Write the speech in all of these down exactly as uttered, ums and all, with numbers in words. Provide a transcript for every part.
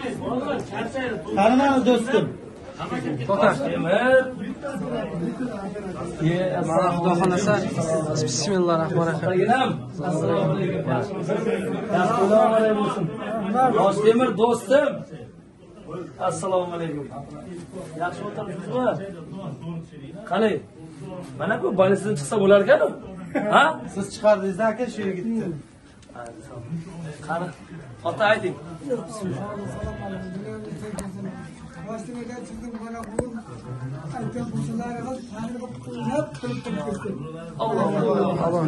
Qani do'stim. To'xta. Mana Xudo xolasa. Bismillahirrohmanirrohim. Assalomu alaykum. Assalomu alaykum. Toshtemir do'stim. Assalomu alaykum. Yaxshi o'tiribsizmi? Qani? Mana bu balisidan chiqsa bo'lar ekan-ku. Ha? Siz chiqardingiz aka shu yigitni. Qani? Ota ayting. Allah Allah.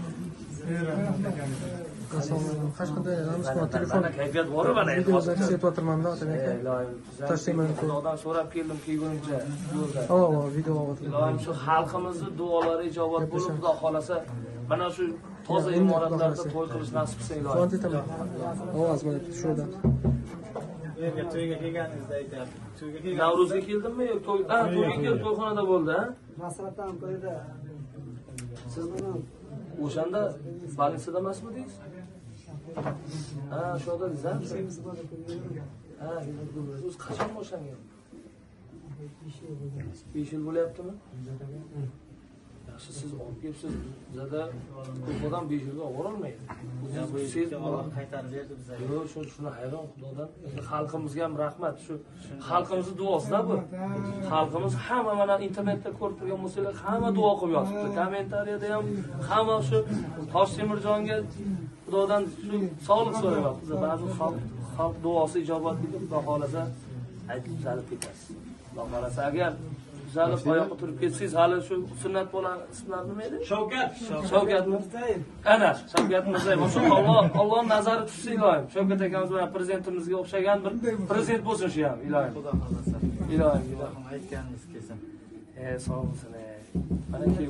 Kaç kadar yanlış mı telefon? Kayfiyat var mı bana? Videoda çizip oturmamda otobek. Toshtemir Xudodan so'rab keldim kelguncha yo'lda. Allah Allah video oldu. Ilohim shu xalqimizni duolari ijobat bo'lib, Xudo xolasa mana shu toza imoratlarda to'y qilish nasib qilsa ilohim. Son tetaman. Ovoz mana shurada. Yerga to'yga kelganingizda aytyapti. To'yga kelgan. Navruzga keldimmi yo'q to'y? Ha, to'yga kelib to'yxonada bo'ldi, ha? Masrafdan to'yda. Siz o'shanda больницада emasmidingiz? Ha, shu yerda dedingiz. Ha, siz qachon boshlangan? besh yil bo'lyaptimi? Yaxshi, siz olib kelibsiz. Bizda ko'p odam besh yilga ololmaydi. Siz Alloh qaytarib berdi bizga. yo'q, shu shuni hayron Xudodan. Xalqimizga ham rahmat. Shu xalqimizning duosida bu. Xalqimiz hamma mana internetda ko'rib turgan bo'lsanglar, hamma duo qilib yotibdi. Kommentariyada ham hamma shu Toshtemirjonga Xudodan shu sog'lik so'rayapti. Ba'zi xalq xalq duosi ijobat etib, Xudo xolasa aytib tuzalib ketasiz. Xudo xolasa agar tuzalib oyoqqa turib ketsangiz, hali shu sunnat bola ismlari nima edi? Shavkat. Shavkat Mirziyoyev. Ana, Shavkat Mirziyoyev. O'sha Alloh, Alloh nazari tushsin ilohim. Shavkat akamiz bilan prezidentimizga o'xshagan bir prezident bo'lsin shu ham, ilohim. Xudo xolasa. Ilohim, ilohim. Aytganingiz kelsin. E, sog' bo'lsin. Mana shu.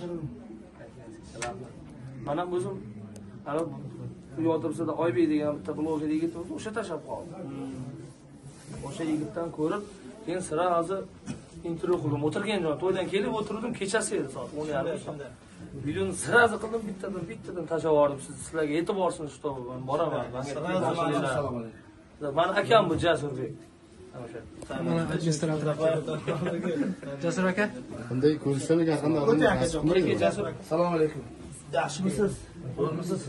Mana o'zim ana bu yo'tiribsida Oybek degan bitta bloger yigit bo'lsa, o'sha tashab qoldi. O'sha yigitdan ko'rib, keyin sira hozir intervyu qildim. O'tirgan joy, to'ydan kelib o'tirdim, kechasi edi soat o'n yarim. Videoni sirazi qildim, bittadan bittadan tashab yubordim. Siz sizlarga e'tiborsiz shu bilan boraman. Assalomu alaykum. Mana akam bu Jasurbek. O'sha. Mana administrator. Jasur aka. Qanday ko'rishlarga qanday O'tgan Jasur. Assalomu alaykum. Yaxshimisiz? Bo'lmisiz?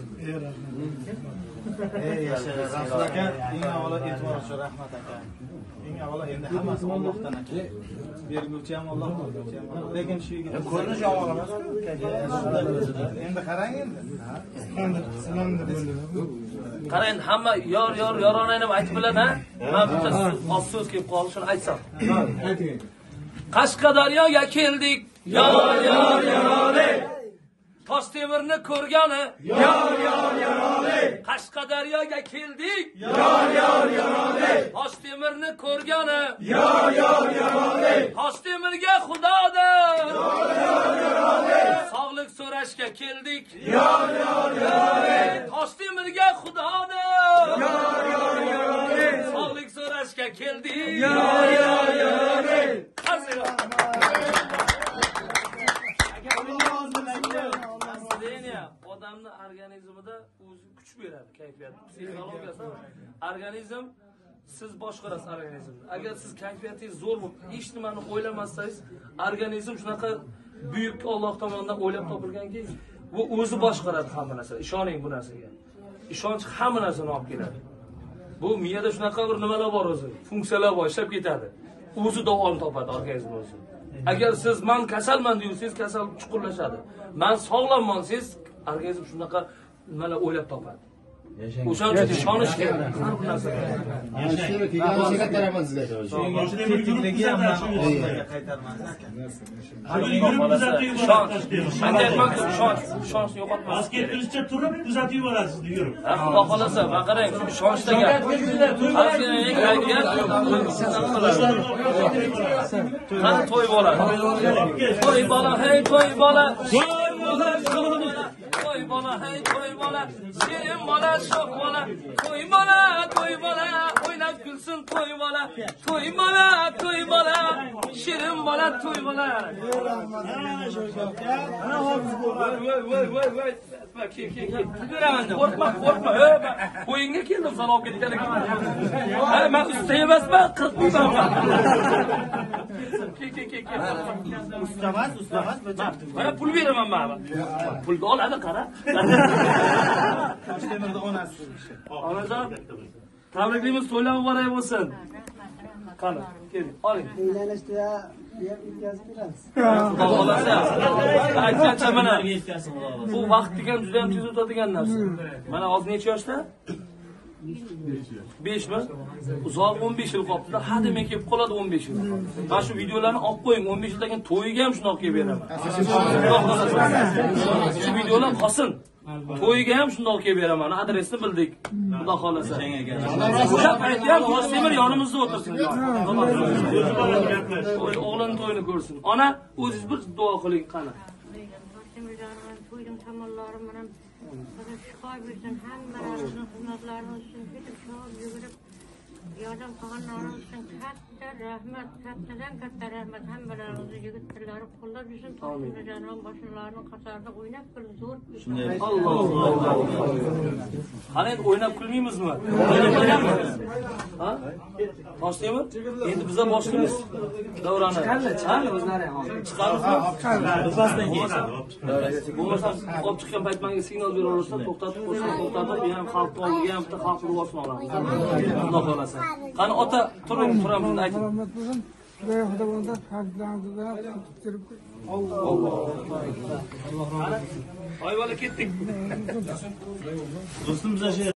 Ey yasha, Rasul aka, eng avvalo e'tibor uchun rahmat aka. Eng avvalo endi hammasi Allohdan aka. Berguvchi ham Alloh, oluvchi ham Alloh. Lekin shu yigit ko'rinish avvalo emas. Endi qarang endi. Endi silamda bo'ldi. Qarang, hamma yor yor yoronayni deb aytib biladi, ha? Men bitta oz so'z kelib qoldi, shuni aytsam. Ayting. Qashqadaryoga keldik. Yor yor yoroli. Toshtemirni ko'rgani yor yor yoroli. Qashqadaryoga keldik. Yor yor yoroli. Toshtemirni ko'rgani yor yor yoroli. Toshtemirga xudodan yor yor yoroli. Sog'lik so'rashga keldik. Yor yor yoroli. Toshtemirga xudodan yor yor yoroli. Sog'lik so'rashga keldik. Yor yor yoroli. Odamni organizmida o'zi kuch beradi, kayfiyat, psixologiyasi. Organizm siz boshqarasiz organizmni. Agar siz kayfiyatingiz zo'r bo'lib, hech nimani o'ylamassangiz, organizm shunaqa buyuk Alloh tomonidan o'ylab topilganki, bu o'zi boshqaradi hamma narsani. Ishoning bu narsaga. Ishonch hamma narsani olib keladi. Bu miyada shunaqa bir nimalar bor o'zi, funksiyalar bor, ishlab ketadi. O'zi davom topadi organizm o'zi. Agar siz men kasalman deysiz, kasal chuqurlashadi. Men sog'lomman siz organizm shunaqa nimalar o'ylab topadi. O'shaning uchun ishonish kerak. Har bir narsaga. Yaxshi, kelganingizga taraman sizga. Tekinligi ham Allohga qaytarmas aka. Ishonchni yo'qotmas. Asker turishcha turib kuzatib yuborasiz yurib. Xudo xolasa, men qarang, shu ishonchda gap. Qani to'y bola. To'y bola, hey to'y bola. To'y bola, hey to'y bola. Shirin bola, sho'x bola. To'y bola, to'y bola. O'ynab kulsin to'y bola, to'y bola, to'y bola, shirin bola, to'y bola. Voy, voy, voy, voy. Bak, kel, kel, kel. Beraman, qo'rqma, qo'rqma. Qo'yinga keldim, sen olib ketgan ekan. Ha, men usta emasman, qirq mingman. Kel, kel, kel, kel. Ustamas, ustamas, Mana pul beraman men. Pulni oladi, qara. Toshtemirda onasi. Onajon, tabriklaymiz, to'ylar muborak bo'lsin. Qani, keling, oling. Uylanishda yetkazib beramiz. Xudo xolasa. Aytgancha mana bu vaqt degan juda ham tez o'tadigan narsa. Mana hozir necha yoshda? besh mi? Uzoq o'n besh yil qolibdi. Ha demak kelib qoladi o'n besh yil. Mana shu videolarni olib qo'ying. o'n besh yildan keyin to'yiga ham shunaqa kelib beraman. Shu videolar qolsin. To'yiga ham shundoq kelib beraman. Adresni bildik. Xudo xolasa. O'sha paytda ham Toshtemir yonimizda o'tirsin. O'g'lini to'yini ko'rsin. Ona, o'zingiz bir duo qiling qani. To'yning tomonlari bilan shifo bersin, hammalarimizning xizmatlarimiz uchun ketib shu yugurib yordam qilganlarimiz uchun katta rahmat, kattadan katta rahmat hammalarimizga yigitlarni qo'llab yursin. Toshtemir janob boshlarning qatorida o'ynab bir zo'r Alloh. Qani endi o'ynab kulmaymizmi? Ha? Toshtemir, endi biza boshlaymiz davrani. Ha? Chiqamizmi? Bo'lmasa olib chiqqan payt menga signal bera olsa, to'xtatib qo'ysa, to'xtatib, yana xalq oldiga ham bitta xalq rivojini olamiz. Xudo xolasa. Qani ota, turing, turamiz, ayting. Ayvali ketdik. Do'stim biza